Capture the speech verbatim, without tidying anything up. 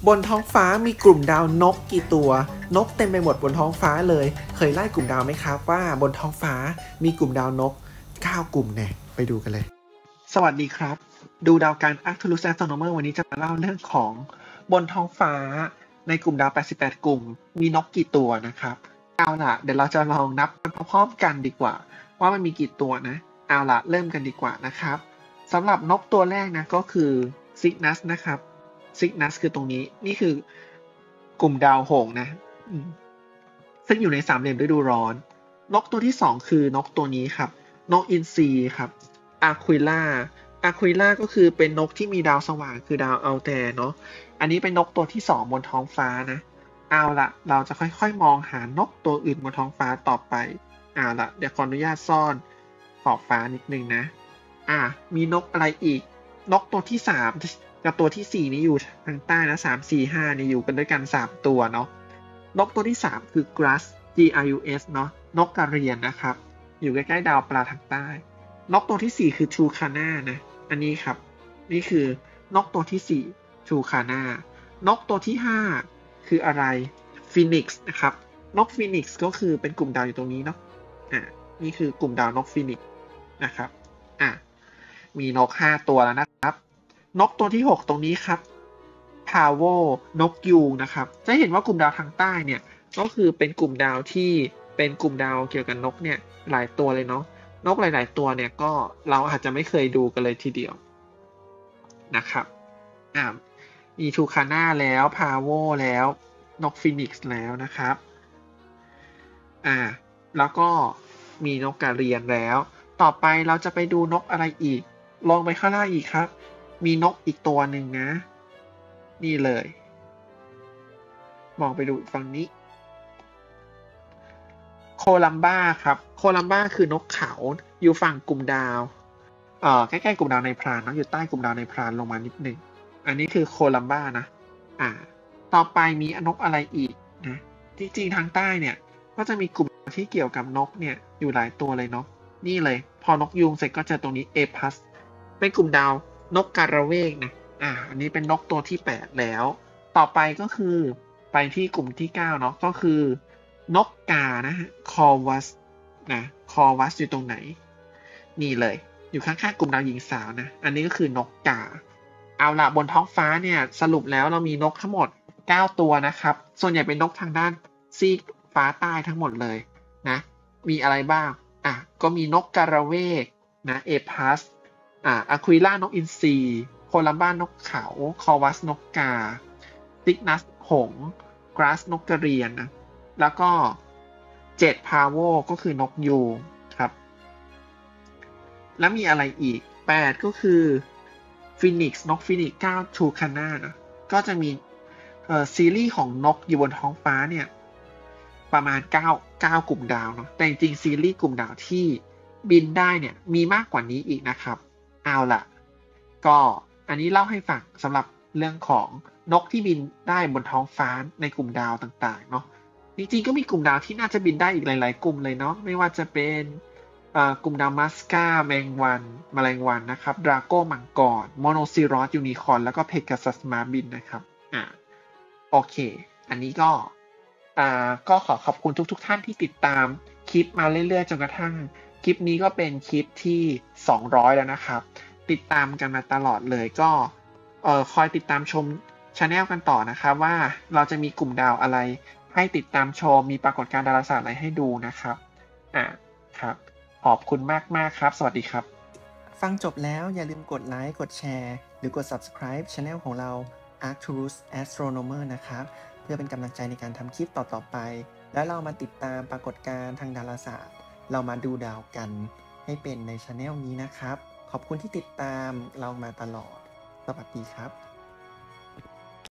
บนท้องฟ้ามีกลุ่มดาวนกกี่ตัวนกเต็มไปหมดบนท้องฟ้าเลยเคยไล่กลุ่มดาวไหมครับว่าบนท้องฟ้ามีกลุ่มดาวนกเก้ากลุ่มแน่ไปดูกันเลยสวัสดีครับดูดาวกัน Arcturus Astronomer วันนี้จะมาเล่าเรื่องของบนท้องฟ้าในกลุ่มดาวแปดสิบแปดกลุ่มมีนกกี่ตัวนะครับเอาล่ะเดี๋ยวเราจะลองนับพร้อมๆกันดีกว่าว่ามันมีกี่ตัวนะเอาล่ะเริ่มกันดีกว่านะครับสำหรับนกตัวแรกนะก็คือ Cygnus นะครับCygnus คือตรงนี้นี่คือกลุ่มดาวหงส์นะซึ่งอยู่ในสามเหลี่ยมฤดูร้อนนกตัวที่สองคือนกตัวนี้ครับนกอินทรีครับ Aquila Aquila ก็คือเป็นนกที่มีดาวสว่างคือดาวอัลแตร์เนาะอันนี้เป็นนกตัวที่สองบนท้องฟ้านะเอาละเราจะค่อยๆมองหานกตัวอื่นบนท้องฟ้าต่อไปเอาละเดี๋ยวขออนุญาตซ่อนขอบฟ้านิดนึงนะอ่ะมีนกอะไรอีกนกตัวที่สามกับตัวที่สี่นี้อยู่ทางใต้นะสาม สี่ ห้านี่อยู่กันด้วยกันสามตัวเนาะนกตัวที่สามคือ Grus G R U S เนาะนกกระเรียนนะครับอยู่ใกล้ๆดาวปลาทางใต้นกตัวที่สี่คือ Tucana นะอันนี้ครับนี่คือนกตัวที่สี่ Tucana นกตัวที่ห้าคืออะไร Phoenix นะครับนก Phoenix ก็คือเป็นกลุ่มดาวอยู่ตรงนี้เนาะอ่ะนี่คือกลุ่มดาวนก Phoenix นะครับอ่ะมีนกห้าตัวแล้วนะครับนกตัวที่หกตรงนี้ครับ Pavo นกยูงนะครับจะเห็นว่ากลุ่มดาวทางใต้เนี่ยก็คือเป็นกลุ่มดาวที่เป็นกลุ่มดาวเกี่ยวกับนกเนี่ยหลายตัวเลยเนาะนกหลายๆตัวเนี่ยก็เราอาจจะไม่เคยดูกันเลยทีเดียวนะครับอ่ามีทูคาน่าแล้วพาโวแล้วนกฟินิกซ์แล้วนะครับอ่าแล้วก็มีนกกระเรียนแล้วต่อไปเราจะไปดูนกอะไรอีกลงไปข้างล่างอีกครับมีนกอีกตัวหนึ่งนะนี่เลยมองไปดูฝั่งนี้โคลัมบ้าครับโคลัมบ้าคือนกเขาอยู่ฝั่งกลุ่มดาวเอ่อใกล้ๆกลุ่มดาวในพรานเนาะอยู่ใต้กลุ่มดาวในพรานลงมานิดนึงอันนี้คือโคลัมบ้านะอ่าต่อไปมีนกอะไรอีกนะจริงๆทางใต้เนี่ยก็จะมีกลุ่มที่เกี่ยวกับนกเนี่ยอยู่หลายตัวเลยเนาะนี่เลยพอนกยูงเสร็จก็เจอตรงนี้เอพัสเป็นกลุ่มดาวนกกระเวกนะอ่าอันนี้เป็นนกตัวที่แปดแล้วต่อไปก็คือไปที่กลุ่มที่เก้าเนาะก็คือนกกานะฮะคอวัสนะคอวัสอยู่ตรงไหนนี่เลยอยู่ข้างๆกลุ่มดาวหญิงสาวนะอันนี้ก็คือนกกาเอาละบนท้องฟ้าเนี่ยสรุปแล้วเรามีนกทั้งหมดเก้าตัวนะครับส่วนใหญ่เป็นนกทางด้านซีกฟ้าใต้ทั้งหมดเลยนะมีอะไรบ้างอ่ะก็มีนกกระเวกนะเอพัสอ่าอะควิล่านกอินทรีโคลัมบ้านกเขาคอวัสนกกาซิกนัสหงส์กราสนกกระเรียนนะแล้วก็เจ็ดพาโวก็คือนกยูงครับแล้วมีอะไรอีกแปดก็คือฟินิกซ์นกฟินิกซ์เก้าทูคาน่านะก็จะมีเอ่อซีรีส์ของนกอยู่บนท้องฟ้าเนี่ยประมาณเก้า เก้ากลุ่มดาวเนาะแต่จริงๆซีรีส์กลุ่มดาวที่บินได้เนี่ยมีมากกว่านี้อีกนะครับเอาล่ะก็อันนี้เล่าให้ฟังสำหรับเรื่องของนกที่บินได้บนท้องฟ้าในกลุ่มดาวต่างๆเนาะจริงๆก็มีกลุ่มดาวที่น่าจะบินได้อีกหลายๆกลุ่มเลยเนาะไม่ว่าจะเป็นกลุ่มดาวมัสกาแมงวันแมลงวันนะครับดราโก้มังกรโมโนซิรอสยูนิคอร์นแล้วก็เพกาซัสม้าบินนะครับอ่าโอเคอันนี้ก็อ่าก็ขอขอบคุณทุกๆท่านที่ติดตามคลิปมาเรื่อยๆจนกระทั่งคลิปนี้ก็เป็นคลิปที่สองร้อยแล้วนะครับติดตามกันมาตลอดเลยก็เอ่อคอยติดตามชมchannel กันต่อนะครับว่าเราจะมีกลุ่มดาวอะไรให้ติดตามชมมีปรากฏการณ์ดาราศาสตร์อะไรให้ดูนะครับอ่าครับขอบคุณมากๆครับสวัสดีครับฟังจบแล้วอย่าลืมกดไลค์กดแชร์หรือกด Subscribe Channel ของเรา Arcturus Astronomer นะครับเพื่อเป็นกำลังใจในการทำคลิปต่อๆไปแล้วเรามาติดตามปรากฏการณ์ทางดาราศาสตร์เรามาดูดาวกันให้เป็นใน Channel นี้นะครับขอบคุณที่ติดตามเรามาตลอดสวัสดีครับ